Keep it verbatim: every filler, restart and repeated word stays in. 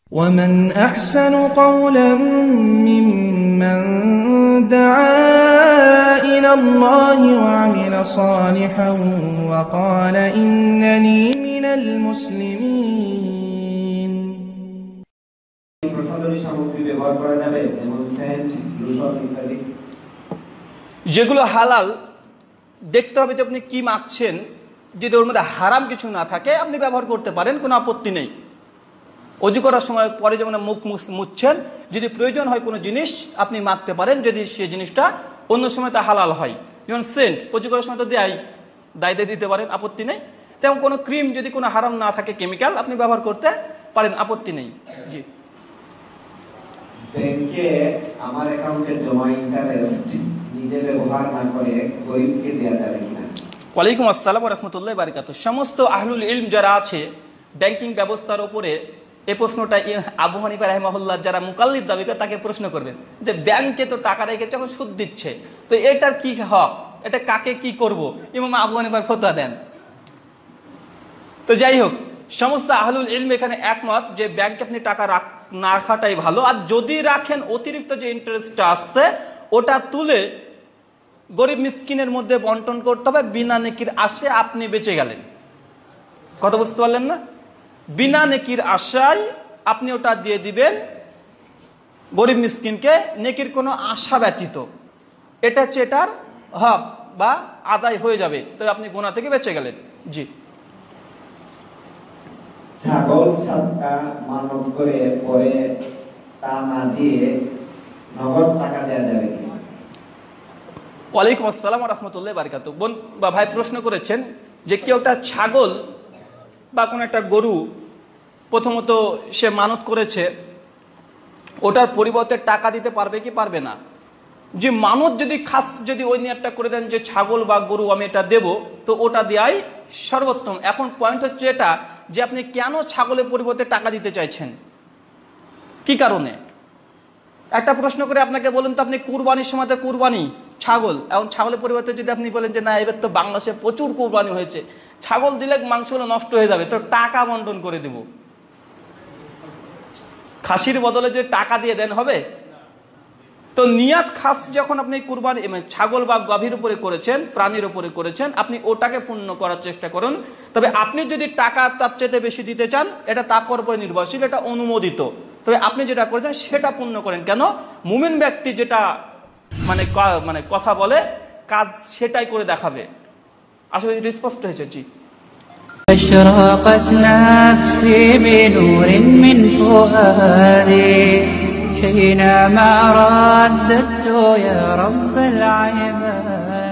ومن أحسن قولا ممن دعا إلى الله وعمل صالحا وقال إنني من المسلمين. যেগুলো হালাল দেখতে হবে যে আপনি কি মাখছেন, যদি ওর মধ্যে হারাম কিছু না থাকে আপনি ব্যবহার করতে পারেন, কোনো আপত্তি নেই। অজু করার সময় পরে যেমন মুখ মুছছেন, যদি প্রয়োজন হয় কোনো জিনিস আপনি মাখতে পারেন, যদি সেই জিনিসটা অন্য সময় তা হালাল হয়। যেমন সেন্ট অজু করার সময় তো দেয়, দায়িত্বে দিতে পারেন, আপত্তি নেই। তেমন কোনো ক্রিম যদি কোনো হারাম না থাকে, কেমিক্যাল, আপনি ব্যবহার করতে পারেন, আপত্তি নেই। জি। ব্যাংকে আমার অ্যাকাউন্টে জমা ইন্টারেস্ট নিজে ব্যবহার না করে গরিবকে দেয়া যাবে কিনা? ওয়ালাইকুম আসসালাম ওয়া রাহমাতুল্লাহি ওয়া বারাকাতুহু। সমস্ত আহলুল ইলম যারা আছে ব্যাংকিং ব্যবস্থার উপরে, এই প্রশ্নটা আবু হানিফা রাহিমাহুল্লাহ যারা মুকাল্লিদ দাবি করে তাকে প্রশ্ন করবেন যে ব্যাংকে তো টাকা রেখেছে, এখন সুদ দিচ্ছে, তো এটার কি হক, এটা কাকে কি করব? ইমাম আবু হানিফা ফতোয়া দেন। তো যাই হোক, সমস্ত আহলুল ইলম এখানে একমত যে ব্যাংকে আপনি টাকা না রাখাটাই ভালো, আর যদি রাখেন অতিরিক্ত যে ইন্টারেস্টটা আসছে ওটা তুলে গরিব মিসকিনের মধ্যে বন্টন করতে হবে, বিনা নেকির আশায় আপনি বেঁচে গেলেন। কথা বুঝতে পারলেন না? বিনা নেকির আশায় আপনি ওটা দিয়ে দিবেন গরিব মিসকিনকে, নেকির কোনো আশা ব্যতীত। এটা হচ্ছে এটার হক বা আদায় হয়ে যাবে, তবে আপনি গুনাহ থেকে বেঁচে গেলেন। জি। ছাগল সাদকা মানত করে পরে তা না দিয়ে নগদ টাকা দেয়া যাবে কি? ওয়ালাইকুম আসসালাম ওয়া রাহমাতুল্লাহি ওয়া বারাকাতুহু। বোন বা ভাই প্রশ্ন করেছেন যে কেউ একটা ছাগল বা কোনো একটা গরু প্রথমত সে মানত করেছে, ওটার পরিবর্তে টাকা দিতে পারবে কি পারবে না? যে মানত যদি খাস যদি ওই নিয়তটা করে দেন যে ছাগল বা গরু আমি এটা দেব, তো ওটা দেওয়াই সর্বোত্তম। এখন পয়েন্ট হচ্ছে এটা যে আপনি কেন ছাগলের পরিবর্তে টাকা দিতে চাইছেন, কি কারণে? একটা প্রশ্ন করে আপনাকে বলুন তো, আপনি কুরবানির সময় তো কুরবানি ছাগল, এখন ছাগলের পরিবর্তে যদি আপনি বলেন যে না এবার তো বাংলাদেশে প্রচুর কুরবানি হয়েছে, ছাগল দিলে মাংসগুলো নষ্ট হয়ে যাবে, তো টাকা বন্টন করে দেব। খাসির বদলে যে টাকা দিয়ে দেন হবে? তো নিয়াত খাস যখন আপনি কুরবানি ছাগল বা গাভীর উপরে করেছেন, প্রাণীর উপরে করেছেন, আপনি ওটাকে পূর্ণ করার চেষ্টা করুন। তবে আপনি যদি টাকা তার চেয়ে বেশি দিতে চান, এটা তার উপরে নির্ভরশীল, এটা অনুমোদিত। তবে আপনি যেটা করেছেন সেটা পূর্ণ করেন। কেন? মুমিন ব্যক্তি যেটা মানে মানে কথা বলে, কাজ সেটাই করে দেখাবে। আসলে এটা স্পষ্ট হয়েছে। জি। أشرقت نفسي بنور من فؤادي حينما رددت يا رب العباد.